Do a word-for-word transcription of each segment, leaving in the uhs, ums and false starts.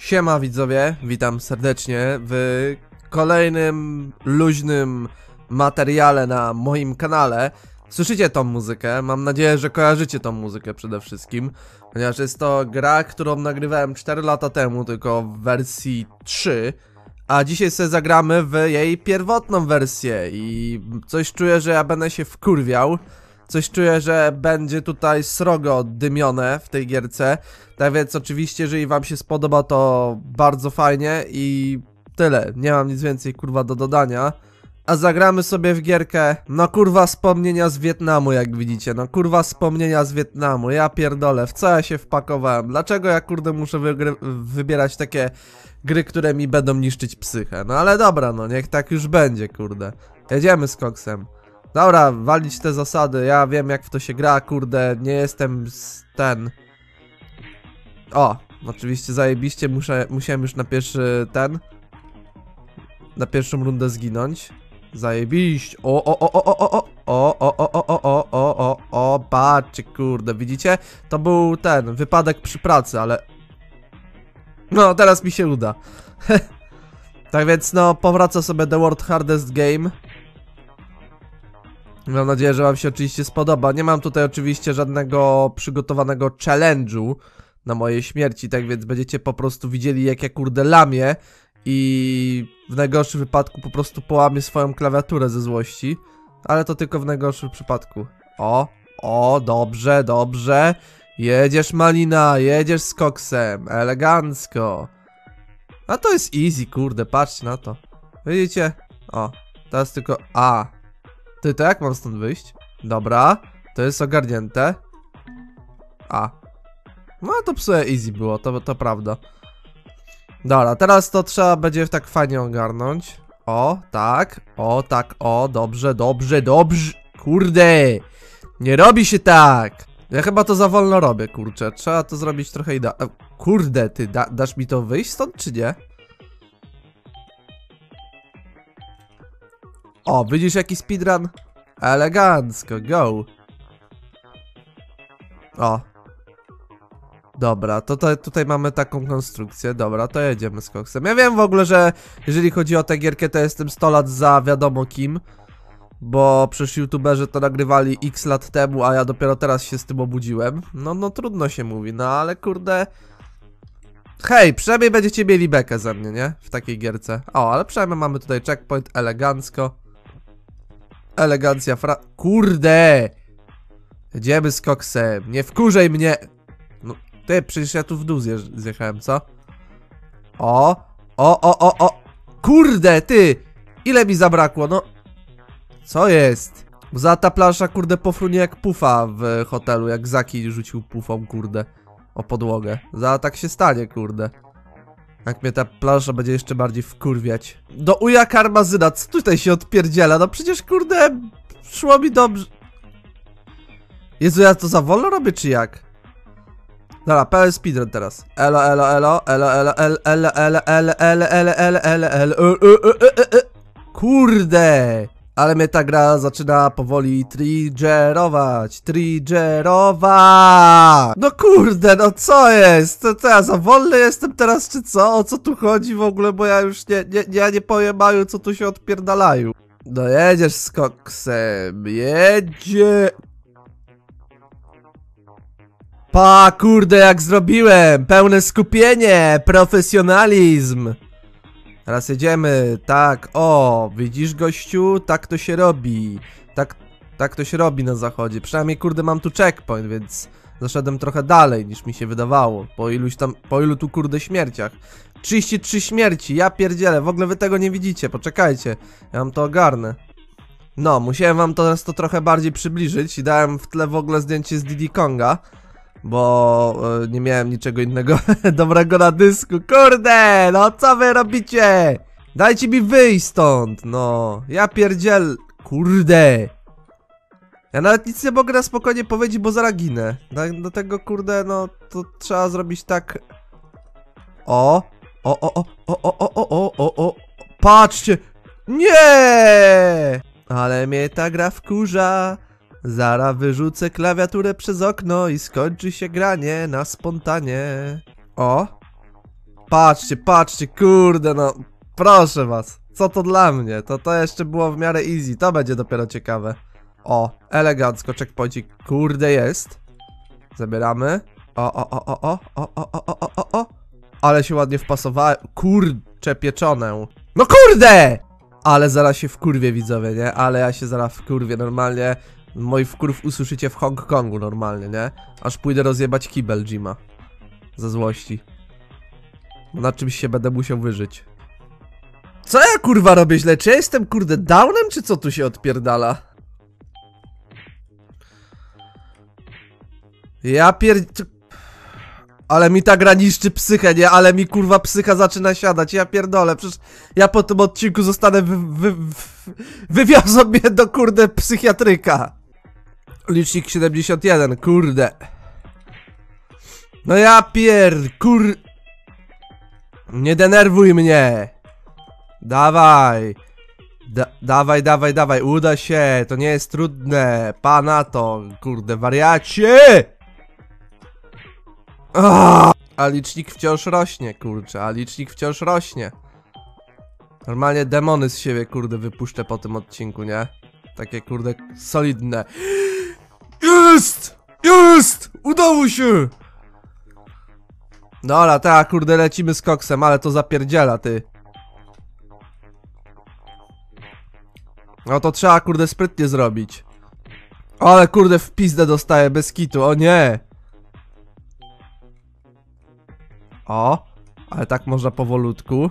Siema widzowie, witam serdecznie w kolejnym luźnym materiale na moim kanale. Słyszycie tą muzykę? Mam nadzieję, że kojarzycie tą muzykę przede wszystkim, ponieważ jest to gra, którą nagrywałem cztery lata temu, tylko w wersji trzy, a dzisiaj sobie zagramy w jej pierwotną wersję i coś czuję, że ja będę się wkurwiał. Coś czuję, że będzie tutaj srogo dymione w tej gierce. Tak więc oczywiście, jeżeli wam się spodoba, to bardzo fajnie i tyle. Nie mam nic więcej kurwa do dodania. A zagramy sobie w gierkę, no kurwa wspomnienia z Wietnamu, jak widzicie. No kurwa wspomnienia z Wietnamu, ja pierdolę, w co ja się wpakowałem? Dlaczego ja kurde muszę wybierać takie gry, które mi będą niszczyć psychę? No ale dobra, no niech tak już będzie, kurde. Jedziemy z koksem. Dobra, walić te zasady, ja wiem jak w to się gra, kurde, nie jestem z ten... O, oczywiście zajebiście, muszę, musiałem już na pierwszy ten... Na pierwszą rundę zginąć. Zajebiście, o, o, o, o, o, o, o, o, o, o, o, o, o, o, patrzcie, kurde, widzicie? To był ten, wypadek przy pracy, ale... No, teraz mi się uda. Tak więc, no, powraca sobie The World Hardest Game. Mam nadzieję, że wam się oczywiście spodoba. Nie mam tutaj oczywiście żadnego przygotowanego challenge'u na mojej śmierci, tak więc będziecie po prostu widzieli jak ja kurde lamię i w najgorszym wypadku po prostu połamię swoją klawiaturę ze złości. Ale to tylko w najgorszym przypadku. O, o, dobrze, dobrze. Jedziesz malina, jedziesz z koksem, elegancko. A to jest easy, kurde, patrzcie na to. Widzicie? O, teraz tylko A. Ty, to jak mam stąd wyjść? Dobra, to jest ogarnięte. A. No to psuje easy było, to, to prawda. Dobra, teraz to trzeba będzie tak fajnie ogarnąć. O, tak, o, tak, o, dobrze, dobrze, dobrze. Kurde, nie robi się tak. Ja chyba to za wolno robię, kurczę. Trzeba to zrobić trochę ida... Kurde, ty, da, dasz mi to wyjść stąd, czy nie? O, widzisz jaki speedrun? Elegancko, go. O. Dobra, to, to tutaj mamy taką konstrukcję. Dobra, to jedziemy z koksem. Ja wiem w ogóle, że jeżeli chodzi o tę gierkę, to jestem sto lat za wiadomo kim. Bo przecież youtuberzy to nagrywali x lat temu, a ja dopiero teraz się z tym obudziłem. No, no trudno się mówi, no ale kurde... Hej, przynajmniej będziecie mieli bekę ze mnie, nie? W takiej gierce. O, ale przynajmniej mamy tutaj checkpoint, elegancko. Elegancja fra... Kurde! Jedziemy z koksem, nie wkurzej mnie! No, ty, przecież ja tu w dół zjeż zjechałem, co? O! O, o, o, o! Kurde, ty! Ile mi zabrakło, no? Co jest? Za ta plansza, kurde, pofrunie jak pufa w hotelu, jak Zaki rzucił pufą, kurde, o podłogę. Za tak się stanie, kurde. Jak mnie ta plansza będzie jeszcze bardziej wkurwiać. Do uja karmazyna, co tutaj się odpierdziela? No przecież, kurde, szło mi dobrze. Jezu, ja to za wolno robię, czy jak? Dobra, pełen speedrun teraz. Elo, elo, elo, elo, elo, elo, elo, elo, elo, elo, elo, elo, elo, elo, kurde! Ale mnie ta gra zaczyna powoli triggerować, triggerować. No kurde, no co jest? To, to ja za wolny jestem teraz, czy co? O co tu chodzi w ogóle, bo ja już nie, nie, ja nie pojemaju, co tu się odpierdalają. No jedziesz z koksem, jedzie... Pa, kurde, jak zrobiłem! Pełne skupienie, profesjonalizm! Teraz jedziemy, tak, o, widzisz gościu? Tak to się robi. Tak, tak to się robi na zachodzie. Przynajmniej, kurde, mam tu checkpoint, więc zaszedłem trochę dalej niż mi się wydawało. Po iluś tam, po ilu tu, kurde, śmierciach. trzydzieści trzy śmierci, ja pierdzielę, w ogóle wy tego nie widzicie, poczekajcie. Ja wam to ogarnę. No, musiałem wam teraz to trochę bardziej przybliżyć i dałem w tle w ogóle zdjęcie z Diddy Konga. Bo e, nie miałem niczego innego dobrego na dysku. Kurde, no co wy robicie? Dajcie mi wyjść stąd, no. Ja pierdziel... Kurde. Ja nawet nic nie mogę na spokojnie powiedzieć, bo zaraz ginę. Do tego, kurde, no, to trzeba zrobić tak... O! O, o, o, o, o, o, o, o, o, patrzcie! Nie! Ale mnie ta gra wkurza. Zara wyrzucę klawiaturę przez okno i skończy się granie na spontanie. O! patrzcie, patrzcie, kurde, no. Proszę was. Co to dla mnie? To to jeszcze było w miarę easy. To będzie dopiero ciekawe. O, elegancko, checkpointik. Kurde, jest. Zabieramy. O, o, o, o, o, o, o, o, o, o, o. Ale się ładnie wpasowałem. Kurcze pieczone. No kurde! Ale zaraz się wkurwię, widzowie, nie? Ale ja się zaraz wkurwię, normalnie. Moi wkurw usłyszycie w Hongkongu normalnie, nie? Aż pójdę rozjebać kibel Jima. Ze złości. Bo na czymś się będę musiał wyżyć. Co ja kurwa robię źle? Czy ja jestem kurde downem, czy co tu się odpierdala? Ja pier... Ale mi ta gra niszczy psychę, nie? Ale mi kurwa psycha zaczyna siadać, ja pierdolę, przecież ja po tym odcinku zostanę wy... wy... wy... wywiozą mnie do kurde psychiatryka. Licznik siedemdziesiąt jeden, kurde. No ja pier... kur... Nie denerwuj mnie. Dawaj. Da dawaj, dawaj, dawaj, uda się, to nie jest trudne. Pana to, kurde, wariacie! Oh! A licznik wciąż rośnie, kurczę, a licznik wciąż rośnie. Normalnie demony z siebie, kurde, wypuszczę po tym odcinku, nie? Takie, kurde, solidne. Jest! Jest! Udało się! Dobra, tak, kurde, lecimy z koksem, ale to zapierdziela, ty. No to trzeba, kurde, sprytnie zrobić. Ale, kurde, w pizdę dostaję bez kitu, o nie! O, ale tak można powolutku.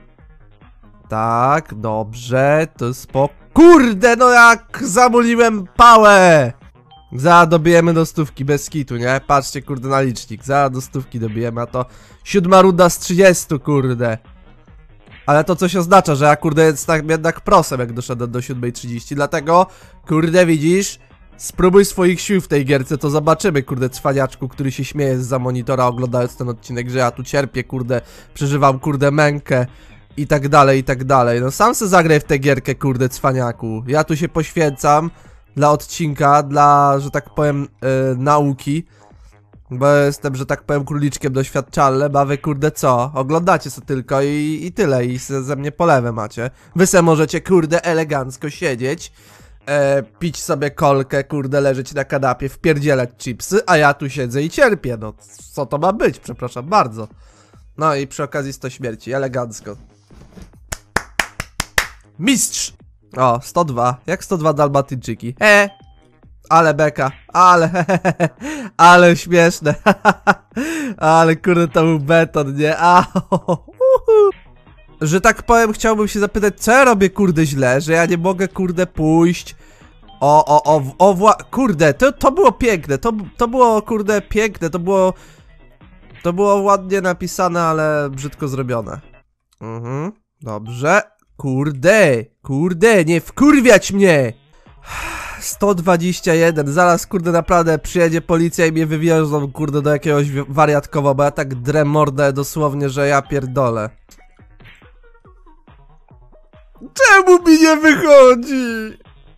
Tak, dobrze, to jest po... Kurde, no jak zamuliłem pałę! Zaraz dobijemy do stówki, bez kitu, nie? Patrzcie, kurde, na licznik, zaraz do stówki dobijemy, a to siódma runda z trzydziestu, kurde. Ale to coś oznacza, że ja, kurde, jest tak jednak prosem, jak doszedłem do siódmej trzydzieści, dlatego, kurde, widzisz? Spróbuj swoich sił w tej gierce, to zobaczymy, kurde, cwaniaczku, który się śmieje za monitora oglądając ten odcinek, że ja tu cierpię, kurde, przeżywam, kurde, mękę i tak dalej, i tak dalej. No sam se zagraj w tę gierkę, kurde, cwaniaku. Ja tu się poświęcam dla odcinka, dla, że tak powiem, yy, nauki, bo jestem, że tak powiem, króliczkiem doświadczalnym, a wy, kurde, co? Oglądacie se tylko i, i tyle, i se ze mnie polewę macie. Wy se możecie, kurde, elegancko siedzieć, E, pić sobie kolkę, kurde, leżeć na kanapie, wpierdzielać chipsy, a ja tu siedzę i cierpię, no co to ma być, przepraszam bardzo. No i przy okazji sto śmierci, elegancko. Mistrz! O, sto dwa, jak sto dwa dalmatyńczyki. E, ale beka, ale hehehe, ale śmieszne, ale kurde to był beton, nie? A, że tak powiem, chciałbym się zapytać, co ja robię, kurde, źle, że ja nie mogę, kurde, pójść. O, o, o, o, wła... Kurde, to, to było piękne, to, to było, kurde, piękne, to było... To było ładnie napisane, ale brzydko zrobione. Mhm, dobrze. Kurde, kurde, nie wkurwiać mnie! sto dwadzieścia jeden, zaraz, kurde, naprawdę przyjedzie policja i mnie wywiozą, kurde, do jakiegoś wariatkowa, bo ja tak drę mordę dosłownie, że ja pierdolę. Czemu mi nie wychodzi?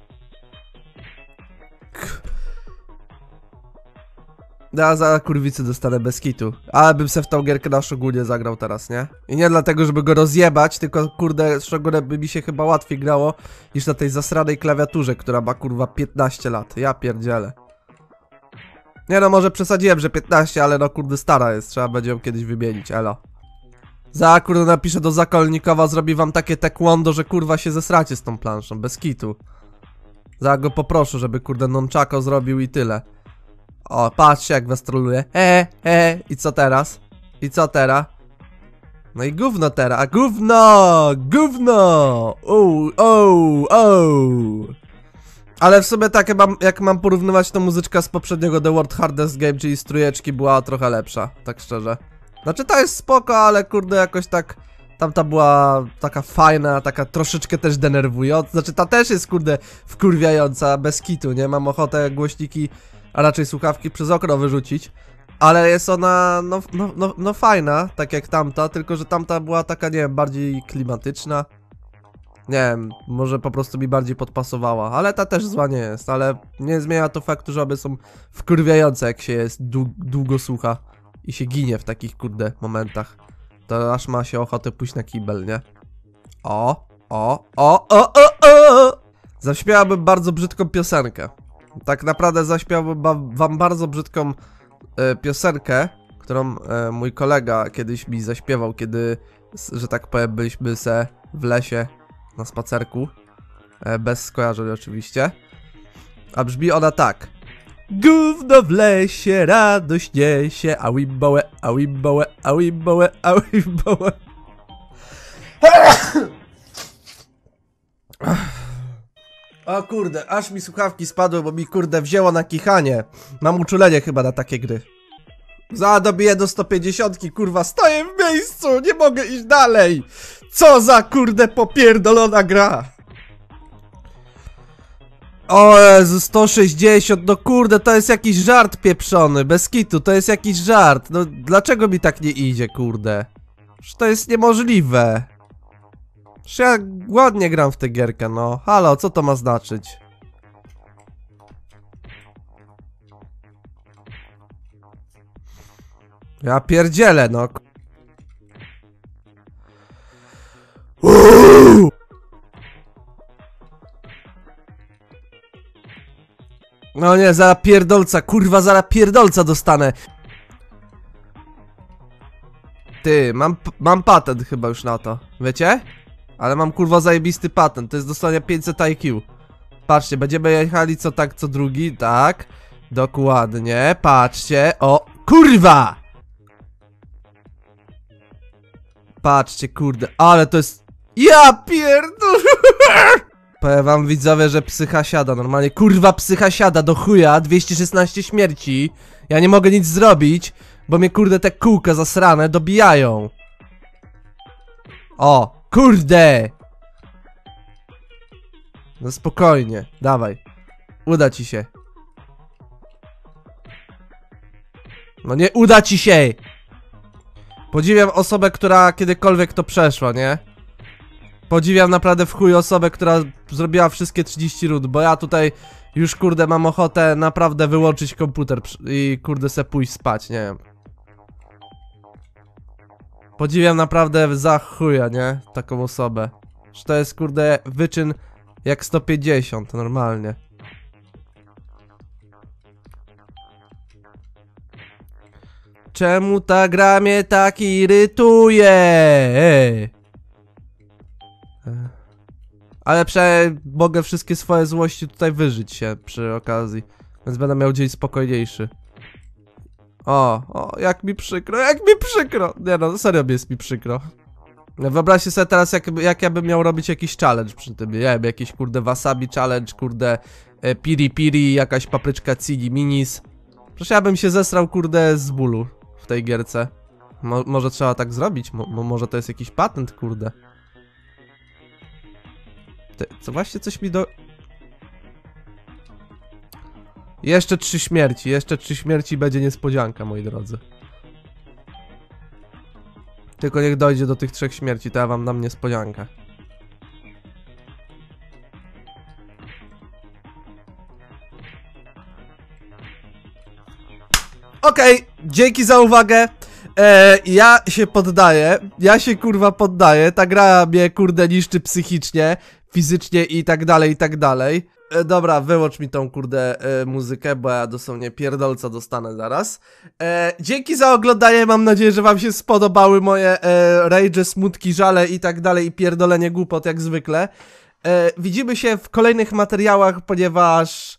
Ja za kurwicy dostanę bez kitu. Ale bym se w tą gierkę na Shogunie zagrał teraz, nie? I nie dlatego, żeby go rozjebać, tylko kurde, Shogunem by mi się chyba łatwiej grało niż na tej zasranej klawiaturze, która ma kurwa piętnaście lat. Ja pierdzielę. Nie no, może przesadziłem, że piętnaście, ale no kurde stara jest, trzeba będzie ją kiedyś wymienić, elo. Za kurde napiszę do Zakolnikowa, zrobi wam takie taekwondo, że kurwa się zesracie z tą planszą, bez kitu. Za go poproszę, żeby kurde nonchako zrobił i tyle. O, patrzcie jak was troluje. He, he, i co teraz? I co teraz? No i gówno teraz, a gówno, gówno, o, o, o. Ale w sumie tak, jak mam, jak mam porównywać to muzyczka z poprzedniego The World Hardest Game, czyli z trójeczki, była trochę lepsza, tak szczerze. Znaczy ta jest spoko, ale kurde jakoś tak... Tamta była taka fajna, taka troszeczkę też denerwująca. Znaczy ta też jest kurde wkurwiająca, bez kitu, nie? Mam ochotę głośniki, a raczej słuchawki przez okno wyrzucić. Ale jest ona, no, no, no, no fajna, tak jak tamta, tylko że tamta była taka, nie wiem, bardziej klimatyczna. Nie wiem, może po prostu mi bardziej podpasowała, ale ta też zła nie jest, ale nie zmienia to faktu, że obie są wkurwiające jak się jest dłu długo słucha i się ginie w takich kurde momentach. To aż ma się ochotę pójść na kibel, nie? O, o, o, o, o, o! Zaśpiewałbym bardzo brzydką piosenkę. Tak naprawdę zaśpiewałbym wam bardzo brzydką e, piosenkę, którą e, mój kolega kiedyś mi zaśpiewał, kiedy, że tak powiem, byliśmy se w lesie na spacerku. E, bez skojarzeń oczywiście. A brzmi ona tak. Gówno w lesie, radość niesie, a wimbołe, a wimbołe, a wimbołe, a wimbołe. O kurde, aż mi słuchawki spadły, bo mi kurde wzięło na kichanie. Mam uczulenie chyba na takie gry. Za dobiję do sto pięćdziesiąt, kurwa, stoję w miejscu, nie mogę iść dalej. Co za kurde popierdolona gra. O Jezu, sto sześćdziesiąt, no kurde, to jest jakiś żart pieprzony, bez kitu, to jest jakiś żart. No dlaczego mi tak nie idzie, kurde? Przecież to jest niemożliwe. Przecież ja ładnie gram w tę gierkę, no. Halo, co to ma znaczyć? Ja pierdzielę, no. Uuu! No nie, zaraz pierdolca, kurwa, zaraz pierdolca dostanę. Ty, mam, mam patent chyba już na to, wiecie? Ale mam kurwa zajebisty patent, to jest dosłownie pięćset I Q. Patrzcie, będziemy jechali co tak, co drugi, tak. Dokładnie, patrzcie, o, kurwa! Patrzcie, kurde, ale to jest... Ja pierdol... Powiem wam widzowie, że psycha siada, normalnie, kurwa psycha siada do chuja, dwieście szesnaście śmierci. Ja nie mogę nic zrobić, bo mnie kurde te kółka zasrane dobijają. O, kurde! No spokojnie, dawaj. Uda ci się. No nie uda ci się! Podziwiam osobę, która kiedykolwiek to przeszła, nie? Podziwiam naprawdę w chuj osobę, która zrobiła wszystkie trzydzieści rund, bo ja tutaj już kurde mam ochotę naprawdę wyłączyć komputer i kurde se pójść spać, nie wiem. Podziwiam naprawdę za chuja, nie? Taką osobę. Że to jest kurde wyczyn jak sto pięćdziesiąt, normalnie. Czemu ta gra mnie tak irytuje? Ej. Ale prze... mogę wszystkie swoje złości tutaj wyżyć się przy okazji. Więc będę miał dzień spokojniejszy. O, o, jak mi przykro, jak mi przykro. Nie no, serio jest mi przykro. Wyobraźcie sobie teraz, jak, jak ja bym miał robić jakiś challenge przy tym. Nie wiem, jakiś kurde wasabi challenge, kurde e, piri piri, jakaś papryczka cigi minis. Przecież ja bym się zesrał kurde z bólu w tej gierce. Mo może trzeba tak zrobić, Mo może to jest jakiś patent, kurde. Ty, co właśnie coś mi do... Jeszcze trzy śmierci, jeszcze trzy śmierci będzie niespodzianka, moi drodzy. Tylko niech dojdzie do tych trzech śmierci, to ja wam dam niespodziankę. Okej, okay, dzięki za uwagę. E, ja się poddaję, ja się kurwa poddaję, ta gra mnie kurde niszczy psychicznie, fizycznie i tak dalej, i tak dalej. E, dobra, wyłącz mi tą kurde e, muzykę, bo ja dosłownie pierdolca dostanę zaraz. E, dzięki za oglądanie, mam nadzieję, że wam się spodobały moje e, rage, smutki, żale i tak dalej i pierdolenie głupot jak zwykle. E, widzimy się w kolejnych materiałach, ponieważ...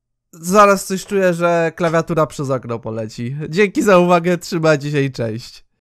Zaraz coś czuję, że klawiatura przez okno poleci. Dzięki za uwagę, trzymajcie się i cześć.